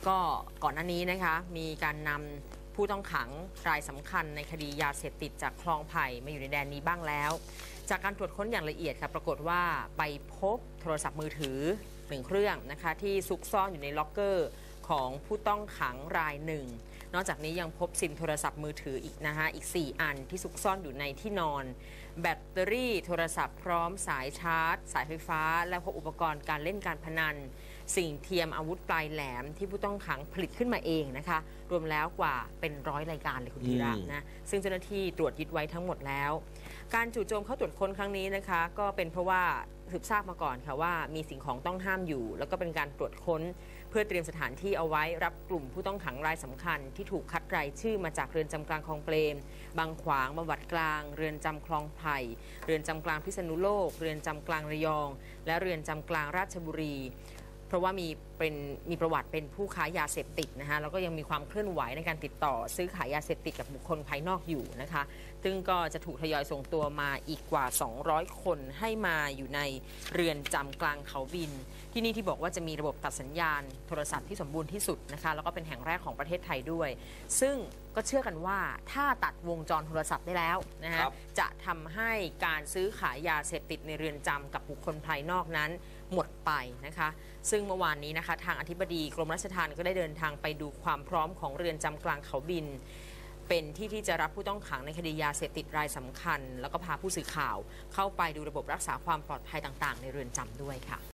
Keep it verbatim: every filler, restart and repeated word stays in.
ก็ก่อนหน้านี้นะคะมีการนำผู้ต้องขังรายสำคัญในคดียาเสพติดจากคลองไผ่มาอยู่ในแดนนี้บ้างแล้วจากการตรวจค้นอย่างละเอียดค่ะปรากฏว่าไปพบโทรศัพท์มือถือหนึ่งเครื่องนะคะที่ซุกซ่อนอยู่ในล็อกเกอร์ของผู้ต้องขังรายหนึ่งนอกจากนี้ยังพบซิมโทรศัพท์มือถืออีกนะคะอีกสี่อันที่ซุกซ่อนอยู่ในที่นอนแบตเตอรี่โทรศัพท์พร้อมสายชาร์จสายไฟฟ้าและพบอุปกรณ์การเล่นการพนันสิ่งเทียมอาวุธปลายแหลมที่ผู้ต้องขังผลิตขึ้นมาเองนะคะรวมแล้วกว่าเป็นร้อยรายการเลยคุณธีระนะซึ่งเจ้าหน้าที่ตรวจยึดไว้ทั้งหมดแล้วการจู่โจมเข้าตรวจค้นครั้งนี้นะคะก็เป็นเพราะว่าสืบทราบมาก่อนค่ะว่ามีสิ่งของต้องห้ามอยู่แล้วก็เป็นการตรวจค้นเพื่อเตรียมสถานที่เอาไว้รับกลุ่มผู้ต้องขังรายสำคัญที่ถูกคัดรายชื่อมาจากเรือนจำกลางคลองเปรมบางขวางบำบัดกลางเรือนจำคลองไผ่เรือนจำกลางพิษณุโลกเรือนจำกลางระยองและเรือนจำกลางราชบุรีเพราะว่ามีเป็นมีประวัติเป็นผู้ค้ายาเสพติดนะคะแล้วก็ยังมีความเคลื่อนไหวในการติดต่อซื้อขายยาเสพติดกับบุคคลภายนอกอยู่นะคะซึ่งก็จะถูกทยอยส่งตัวมาอีกกว่าสองร้อยคนให้มาอยู่ในเรือนจำกลางเขาบินที่นี่ที่บอกว่าจะมีระบบตัดสัญญาณโทรศัพท์ที่สมบูรณ์ที่สุดนะคะแล้วก็เป็นแห่งแรกของประเทศไทยด้วยซึ่งก็เชื่อกันว่าถ้าตัดวงจรโทรศัพท์ได้แล้วนะฮะจะทำให้การซื้อขายยาเสพติดในเรือนจำกับบุคคลภายนอกนั้นหมดไปนะคะซึ่งเมื่อวานนี้นะคะทางอธิบดีกรมราชทัณฑ์ก็ได้เดินทางไปดูความพร้อมของเรือนจำกลางเขาบินเป็นที่ที่จะรับผู้ต้องขังในคดียาเสพติดรายสำคัญแล้วก็พาผู้สื่อข่าวเข้าไปดูระบบรักษาความปลอดภัยต่างๆในเรือนจำด้วยค่ะ